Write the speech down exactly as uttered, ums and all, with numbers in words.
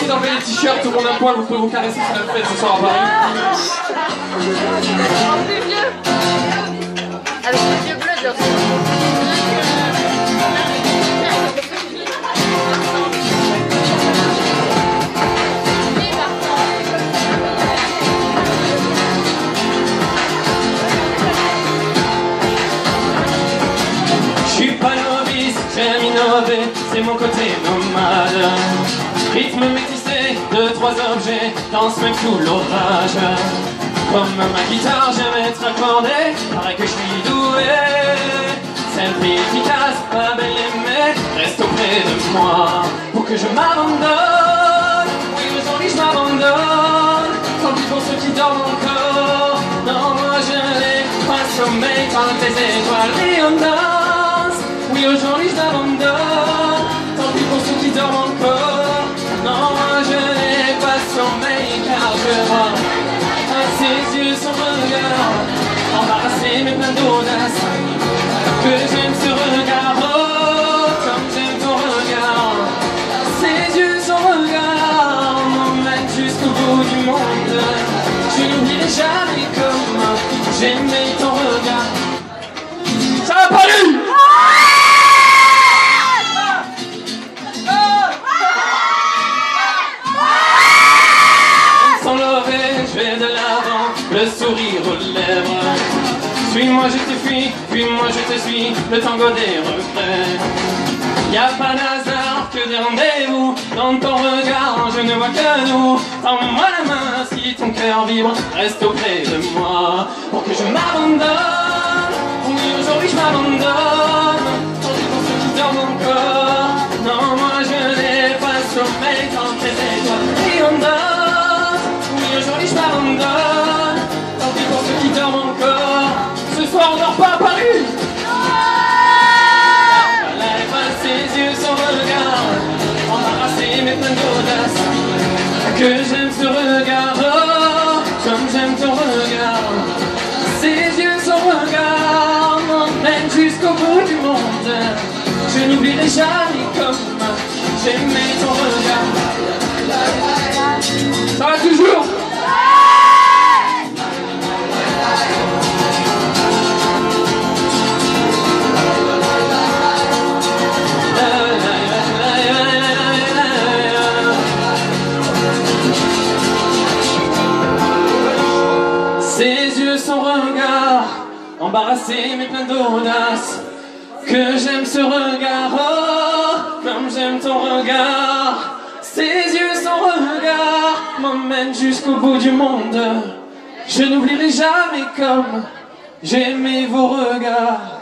Merci d'enlever les t-shirts, tout le monde à poil, vous pouvez vous caresser sur la fête ce soir à Paris. En plus vieux. Avec les yeux bleus, bien sûr. Je suis pas novice, j'aime innover, c'est mon côté nomade. Rythme métissé de trois objets, danse même sous l'orage. Comme ma guitare, j'aime être accordé, paraît que je suis doué. Simple et efficace, pas belle aimée, reste auprès de moi pour que je m'abandonne. Oui, aujourd'hui je m'abandonne, tant pis pour ceux qui dorment encore. Non, moi je n'ai pas sommeil quand les étoiles rayonnent. Oui, aujourd'hui je m'abandonne, tant pis pour ceux qui dorment encore. Non, moi je n'ai pas sommeil car je vois à ses yeux son regard, embarrassé mais plein d'audace. Que j'aime ce regard, oh, comme j'aime ton regard. Ses yeux son regard m'emmène jusqu'au bout du monde. Je n'oublierai jamais comme j'aimais ton regard. Ça va pas lui! Sans lever, je vais de l'avant, le sourire aux lèvres. Suis-moi, je te fuis, puis-moi, je te suis, le tango des regrets. Y'a pas d'hasard que des rendez-vous, dans ton regard, je ne vois que nous. Tends-moi la main si ton cœur vibre, reste auprès de moi, pour que je m'abandonne. Oui, aujourd'hui je m'abandonne, tant pis pour ceux qui dorment encore. Non, moi je n'ai pas sommeil quand tes étoiles rayonnent. Oui, aujourd'hui je m'abandonne, tant pis pour ceux qui dorment encore. Ce soir on dort pas à Paris. Elle pas ses yeux, son regard, embarrassé mais plein d'audace. Que j'aime ce regard, oh, comme j'aime ton regard. Ses yeux, son regard m'emmène jusqu'au bout du monde. Je n'oublierai jamais comme j'aimais ton regard. Ça va toujours? Ses yeux, son regard, embarrassé mais plein d'audace. Que j'aime ce regard, oh, comme j'aime ton regard. Ses yeux, son regard, m'emmènent jusqu'au bout du monde. Je n'oublierai jamais comme j'aimais vos regards.